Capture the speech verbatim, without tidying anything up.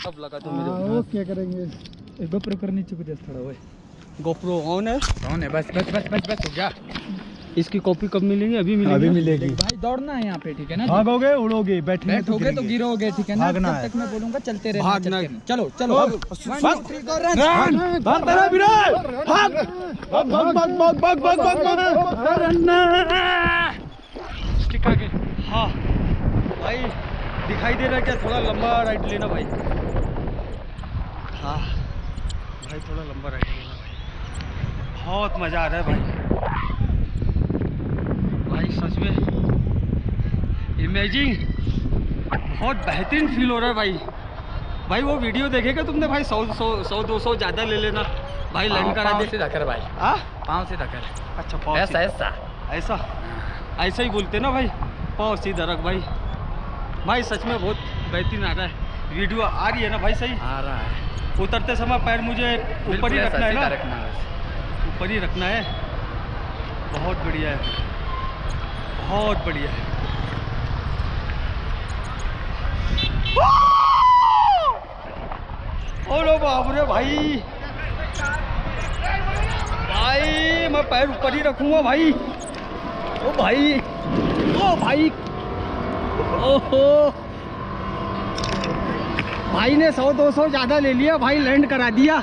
सब लगा तो मेरे। वो क्या करेंगे, गोप्रो करनी चाहिए थोड़ा। वो गोप्रो ऑन है, ऑन है। बस बस बस बस बस हो गया। इसकी कॉपी कब मिलेगी? अभी मिलेगी। अभी मिलेगी भाई दौड़ना है यहाँ पे, ठीक है ना? भागोगे उड़ोगे, बैठोगे तो बैठोगे तो गिरोगे, ठीक है ना? भागना तब है। तक मैं बोलूंगा चलते रहना, भागना। चलो चलो भाग भाग भाग भाग भाग भाग स्टिक आगे। हाँ भाई दिखाई दे रहा है क्या? थोड़ा लंबा राइड लेना भाई। हाँ भाई थोड़ा लंबा राइड लेना भाई, बहुत मज़ा आ रहा है भाई। भाई सच में इमेजिंग, बहुत बेहतरीन फील हो रहा है भाई। भाई वो वीडियो देखेगा तुमने भाई? सौ सौ सौ दो सौ ज़्यादा ले लेना भाई, लैंड करा दे। सीधा कर भाई। हाँ पाँव सीधा कर। अच्छा पाँव ऐसा ऐसा ऐसा ऐसा ही बोलते ना भाई, पाँव सीधा रख भाई। भाई सच में बहुत बेहतरीन आ रहा है। वीडियो आ रही है ना भाई? सही आ रहा है। उतरते समय पैर मुझे ऊपर ही रखना है ना? ऊपर ही रखना है। बहुत बढ़िया है, बहुत बढ़िया है। ओलो बाप रे भाई, भाई मैं पैर ऊपर ही रखूंगा भाई। ओ भाई, ओ भाई, ओहो भाई ने सौ दो सौ ज्यादा ले लिया भाई, लैंड करा दिया।